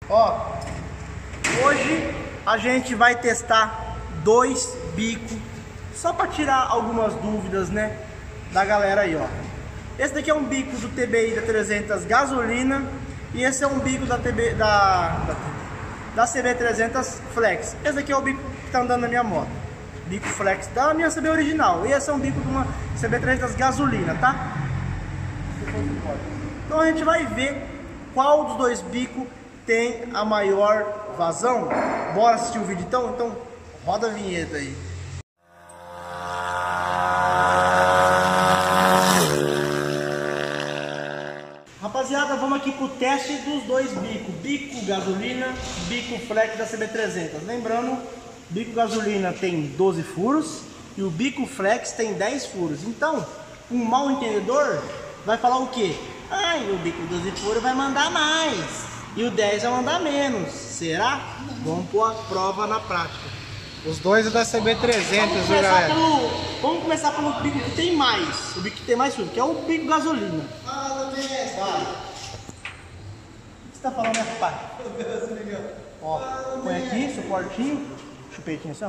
Ó, hoje a gente vai testar 2 bicos, só para tirar algumas dúvidas, né, da galera aí, ó. Esse daqui é um bico do TBI da 300 gasolina e esse é um bico da CB300 Flex. Esse daqui é o bico que tá andando na minha moto, bico Flex da minha CB original, e esse é um bico de uma CB300 gasolina, tá? Então a gente vai ver qual dos 2 bicos tem a maior vazão. Bora assistir o vídeo então? Então roda a vinheta aí. Rapaziada, vamos aqui pro teste dos 2 bicos. Bico gasolina, bico Flex da CB300. Lembrando, bico gasolina tem 12 furos e o bico Flex tem 10 furos. Então, um mal entendedor vai falar o quê? Ai, o bico 12 furos vai mandar mais e o 10 vai mandar menos. Será? Vamos pôr a prova na prática. Os dois é da CB300, viu, galera? Vamos começar pelo bico que tem mais. O bico que tem mais furo, que é o bico gasolina. Fala, mestre. Vai. O que você tá falando, né, pai? Ó, põe aqui, suportinho. Chupetinho assim, ó.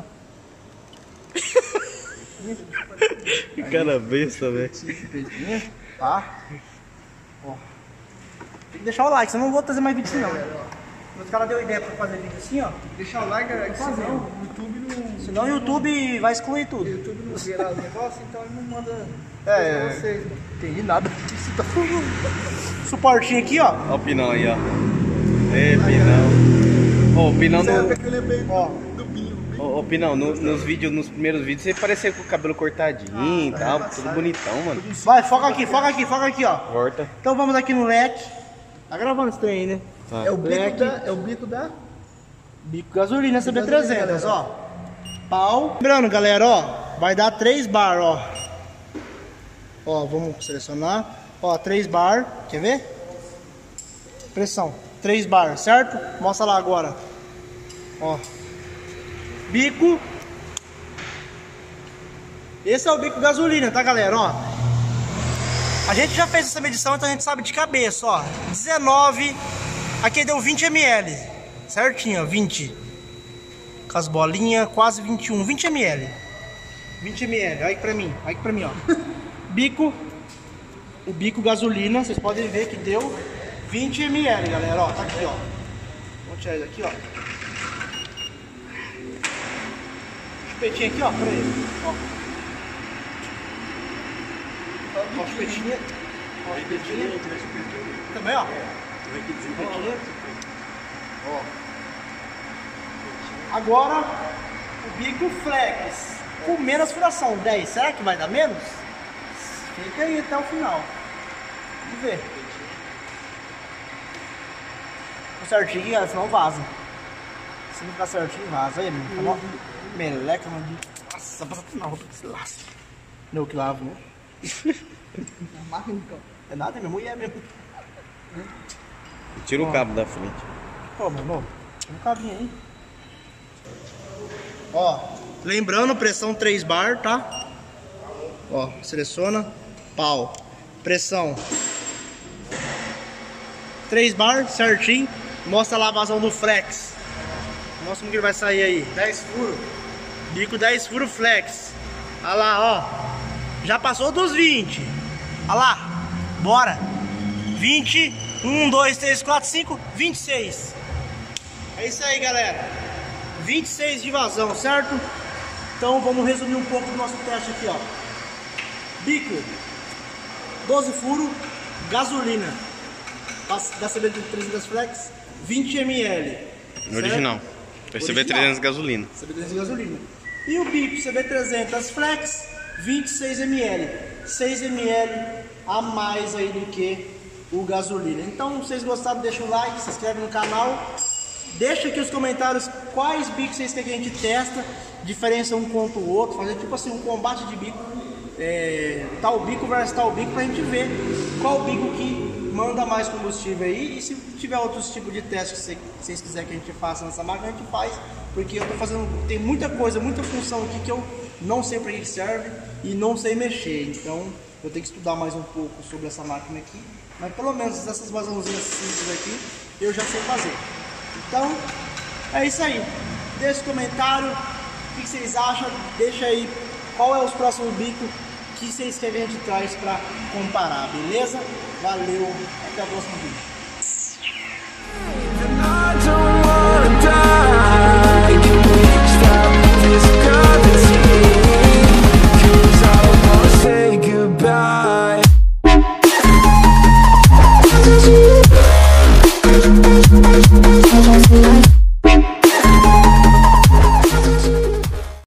Que cara besta, velho. Chupetinho, tá? Ó. Tem que deixar o like, senão eu não vou trazer mais vídeo assim, não. Os caras deu ideia pra fazer vídeo assim, ó. Deixa o like, galera, que senão o YouTube não... Senão o YouTube vai excluir tudo. O YouTube não virar os negócios, então ele não manda pra vocês. Não entendi nada disso. Tá falando. Suportinho aqui, ó. Ó o pinão aí, ó. Ei, pinão. Ó, o pinão no... Ó. Ô, Pinão, nos primeiros vídeos você parecia com o cabelo cortadinho e tal, tudo bonitão, mano. Vai, foca aqui, ó. Corta. Então vamos aqui no leque. Tá gravando esse trem aí, né? Tá. É o bico da bico gasolina CB300, ó. Pau. Lembrando, galera, ó, vai dar 3 bar, ó. Ó, vamos selecionar. Ó, 3 bar, quer ver? Pressão, 3 bar, certo? Mostra lá agora. Ó. Bico. Esse é o bico gasolina, tá, galera? Ó, a gente já fez essa medição, então a gente sabe de cabeça, ó. 19. Aqui deu 20 ml. Certinho, ó, 20. Com as bolinhas, quase 21. 20 ml. 20 ml. Olha aqui pra mim, ó. Bico. O bico gasolina, vocês podem ver que deu 20 ml, galera, ó. Tá aqui, ó. Vamos tirar isso aqui, ó. Chupetinho aqui, ó, pra ele. Ó. Ó, chupetinha. Ó, chupetinha. Também, ó. Chupetinha. Ó. Agora, o bico Flex. Com menos furação, 10. Será que vai dar menos? Fica aí até o final. Vamos ver. Ficou certinho, galera, senão vaza. Se não ficar certinho, vaza. Aí, mano. Tá bom? Meleca, mano. Nossa, passa tudo na roupa que se lasca. Não, que lavo, né? É nada, é minha mulher mesmo. Tira o cabo da frente. Ó, mano, tem um cabinho aí. Ó, lembrando, pressão 3 bar, tá? Ó, seleciona, pau, pressão 3 bar, certinho. Mostra lá a vazão do Flex. Mostra como que ele vai sair aí. 10 furos. Bico 10 furos Flex. Olha lá, ó. Já passou dos 20. Olha lá. Bora. 20. 1, 2, 3, 4, 5. 26. É isso aí, galera. 26 de vazão, certo? Então vamos resumir um pouco do nosso teste aqui, ó. Bico 12 furos, gasolina da CB300 Flex, 20 ml. No original. CB300 gasolina. CB300 gasolina. E o bico CB300 Flex, 26 ml. 6 ml a mais aí do que o gasolina. Então, se vocês gostaram, deixa o like, se inscreve no canal. Deixa aqui os comentários quais bicos vocês querem que a gente testa, diferença um contra o outro, fazer tipo assim um combate de bico, tal bico versus tal bico, pra gente ver qual bico que manda mais combustível aí. E se tiver outros tipos de testes que vocês quiserem que a gente faça nessa máquina, a gente faz, porque eu tô fazendo, tem muita coisa, muita função aqui que eu não sei para que serve e não sei mexer, então eu tenho que estudar mais um pouco sobre essa máquina aqui, mas pelo menos essas vazãozinhas simples aqui eu já sei fazer. Então, é isso aí. Deixa comentário, o que vocês acham, deixa aí qual é os próximos bicos que vocês querem que a gente traz para comparar, beleza? Valeu, até o próximo vídeo.